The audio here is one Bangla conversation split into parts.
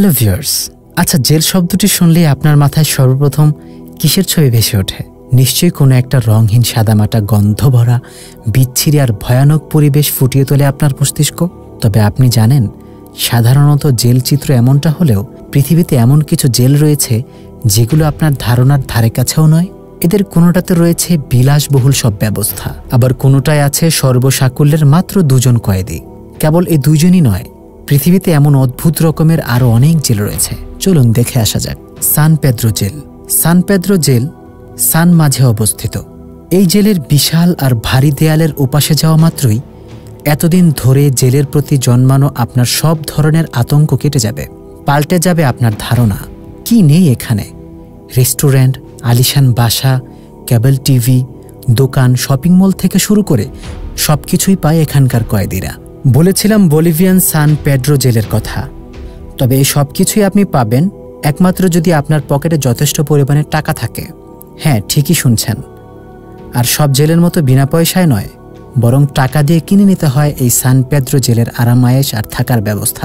হ্যালো ভিউয়ার্স, আচ্ছা জেল শব্দটি শুনলেই আপনার মাথায় সর্বপ্রথম কিসের ছবি ভেসে ওঠে? নিশ্চয়ই কোনো একটা রঙহীন সাদামাটা গন্ধ ভরা বিচ্ছিরি আর ভয়ানক পরিবেশ ফুটিয়ে তোলে আপনার মস্তিষ্ক। তবে আপনি জানেন, সাধারণত জেল চিত্র এমনটা হলেও পৃথিবীতে এমন কিছু জেল রয়েছে যেগুলো আপনার ধারণার ধারে কাছেও নয়। এদের কোনোটাতে রয়েছে বিলাসবহুল সব ব্যবস্থা, আবার কোনোটায় আছে সর্বসাকুল্যের মাত্র 2 জন কয়েদি। কেবল এই 2 জনই নয়, পৃথিবীতে এমন অদ্ভুত রকমের আরও অনেক জেল রয়েছে। চলুন দেখে আসা যাক। San Pedro jail. San Pedro jail সান মাঝে অবস্থিত। এই জেলের বিশাল আর ভারী দেয়ালের ওপাশে যাওয়া মাত্রই এতদিন ধরে জেলের প্রতি জন্মানো আপনার সব ধরনের আতঙ্ক কেটে যাবে। পাল্টে যাবে আপনার ধারণা। কি নেই এখানে? রেস্টুরেন্ট, আলিশান বাসা, কেবল টিভি, দোকান, শপিং মল থেকে শুরু করে সব কিছুই পায় এখানকার কয়েদিরা। বলেছিলাম বলিভিয়ান সান পেদ্রো জেলের কথা। তবে এই সব কিছুই আপনি পাবেন একমাত্র যদি আপনার পকেটে যথেষ্ট পরিমাণে টাকা থাকে। হ্যাঁ, ঠিকই শুনছেন। আর সব জেলের মতো বিনা পয়সায় নয়, বরং টাকা দিয়ে কিনে নিতে হয় এই সান পেদ্রো জেলের আরামায়েশ আর থাকার ব্যবস্থা।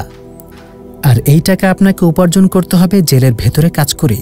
আর এই টাকা আপনাকে উপার্জন করতে হবে জেলের ভেতরে কাজ করেই।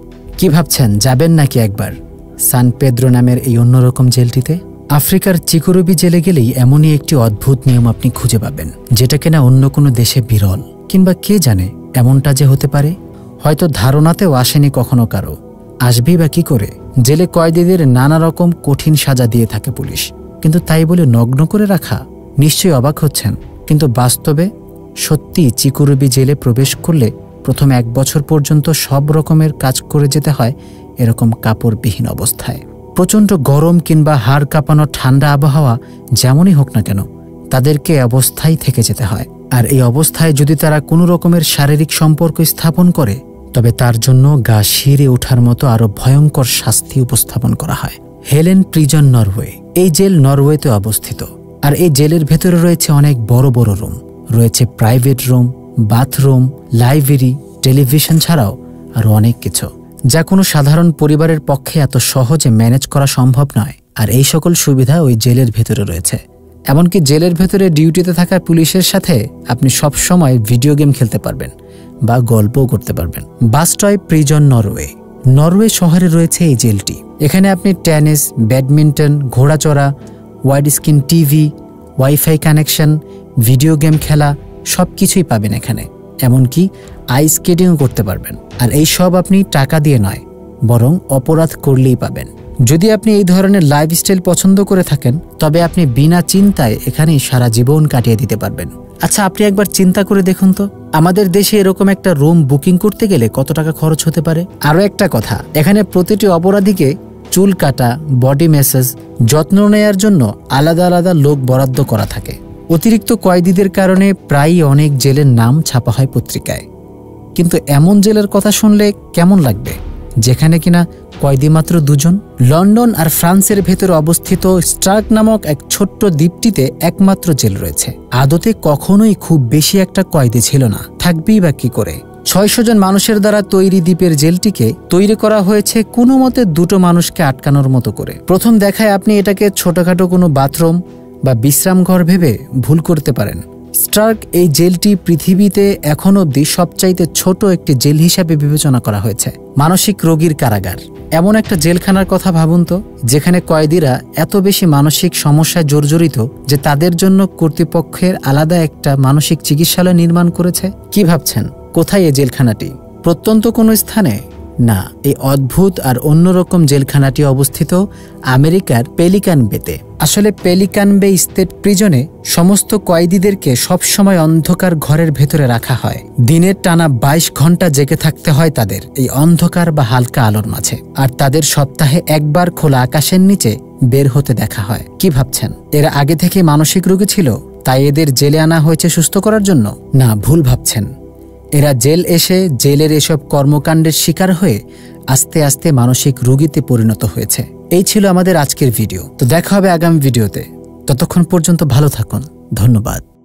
কি ভাবছেন, যাবেন নাকি একবার সান পেদ্রো নামের এই অন্যরকম জেলটিতে? আফ্রিকার চিকুরুবি জেলে গেলেই এমনই একটি অদ্ভুত নিয়ম আপনি খুঁজে পাবেন, যেটা কিনা অন্য কোনো দেশে বিরল। কিংবা কে জানে এমনটা যে হতে পারে, হয়তো ধারণাতেও আসেনি কখনো কারো। আসবেই বা কি করে? জেলে কয়েদিদের নানা রকম কঠিন সাজা দিয়ে থাকে পুলিশ, কিন্তু তাই বলে নগ্ন করে রাখা? নিশ্চয়ই অবাক হচ্ছেন, কিন্তু বাস্তবে সত্যি চিকুরুবি জেলে প্রবেশ করলে প্রথম 1 বছর পর্যন্ত সব রকমের কাজ করে যেতে হয় এরকম কাপড়বিহীন অবস্থায়। প্রচণ্ড গরম কিংবা হাড় কাঁপানো ঠান্ডা আবহাওয়া যেমনই হোক না কেন, তাদেরকে অবস্থায় থেকে যেতে হয়। আর এই অবস্থায় যদি তারা কোনো রকমের শারীরিক সম্পর্ক স্থাপন করে, তবে তার জন্য গা শিরে ওঠার মতো আরও ভয়ঙ্কর শাস্তি উপস্থাপন করা হয়। Halden prison, Norway. এই জেল নরওয়েতে অবস্থিত। আর এই জেলের ভেতরে রয়েছে অনেক বড় বড় রুম, রয়েছে private room, bathroom, library, television ছাড়াও আরও অনেক কিছু, যা কোনো সাধারণ পরিবারের পক্ষে এত সহজে ম্যানেজ করা সম্ভব নয়। আর এই সকল সুবিধা ওই জেলের ভেতরে রয়েছে। এমনকি জেলের ভেতরে ডিউটিতে থাকা পুলিশের সাথে আপনি সব সময় ভিডিও গেম খেলতে পারবেন বা গল্পও করতে পারবেন। বাস্টয় প্রিজন, নরওয়ে। নরওয়ে শহরে রয়েছে এই জেলটি। এখানে আপনি টেনিস, ব্যাডমিন্টন, ঘোড়াচড়া, wide screen TV, wifi connection, video game খেলা সব কিছুই পাবেন এখানে। এমনকি আইস স্কেটিংও করতে পারবেন। আর এই সব আপনি টাকা দিয়ে নয়, বরং অপরাধ করলেই পাবেন। যদি আপনি এই ধরনের লাইফস্টাইল পছন্দ করে থাকেন, তবে আপনি বিনা চিন্তায় এখানেই সারা জীবন কাটিয়ে দিতে পারবেন। আচ্ছা, আপনি একবার চিন্তা করে দেখুন তো, আমাদের দেশে এরকম একটা রুম বুকিং করতে গেলে কত টাকা খরচ হতে পারে? আরও একটা কথা, এখানে প্রতিটি অপরাধীকে চুল কাটা, বডি ম্যাসাজ, যত্ন নেয়ার জন্য আলাদা আলাদা লোক বরাদ্দ করা থাকে। অতিরিক্ত কয়েদিদের কারণে প্রায়ই অনেক জেলের নাম ছাপা হয় পত্রিকায়। কিন্তু এমন জেলের কথা শুনলে কেমন লাগবে, যেখানে কিনা কয়েদি মাত্র 2 জন? লন্ডন আর ফ্রান্সের ভেতরে অবস্থিত স্ট্রাক নামক এক ছোট্ট দ্বীপটিতে একমাত্র জেল রয়েছে। আদতে কখনোই খুব বেশি একটা কয়েদি ছিল না, থাকবেই বা কি করে? 600 জন মানুষের দ্বারা তৈরি দ্বীপের জেলটিকে তৈরি করা হয়েছে কোনো মতে 2টো মানুষকে আটকানোর মতো করে। প্রথম দেখায় আপনি এটাকে ছোটখাটো কোনো বাথরুম বা বিশ্রামঘর ভেবে ভুল করতে পারেন। স্টার্ক এই জেলটি পৃথিবীতে এখন অবধি সবচাইতে ছোট একটি জেল হিসাবে বিবেচনা করা হয়েছে। মানসিক রোগীর কারাগার। এমন একটা জেলখানার কথা ভাবুন তো, যেখানে কয়েদিরা এত বেশি মানসিক সমস্যায় জর্জরিত যে তাদের জন্য কর্তৃপক্ষের আলাদা একটা মানসিক চিকিৎসালয় নির্মাণ করেছে। কি ভাবছেন, কোথায় এই জেলখানাটি? প্রত্যন্ত কোনো স্থানে? না, এই অদ্ভুত আর অন্যরকম জেলখানাটি অবস্থিত আমেরিকার পেলিকান বেতে। আসলে পেলিকান বে স্টেট প্রিজনে সমস্ত কয়েদিদেরকে সবসময় অন্ধকার ঘরের ভেতরে রাখা হয়। দিনের টানা 22 ঘন্টা জেগে থাকতে হয় তাদের এই অন্ধকার বা হালকা আলোর মাঝে। আর তাদের সপ্তাহে একবার খোলা আকাশের নিচে বের হতে দেখা হয়। কি ভাবছেন, এরা আগে থেকে মানসিক রোগী ছিল তাই এদের জেলে আনা হয়েছে সুস্থ করার জন্য? না, ভুল ভাবছেন। এরা জেল এসে জেলের এসব কর্মকাণ্ডের শিকার হয়ে আস্তে আস্তে মানসিক রোগীতে পরিণত হয়েছে। এই ছিল আমাদের আজকের ভিডিও। তো দেখা হবে আগামী ভিডিওতে। ততক্ষণ পর্যন্ত ভালো থাকুন। ধন্যবাদ।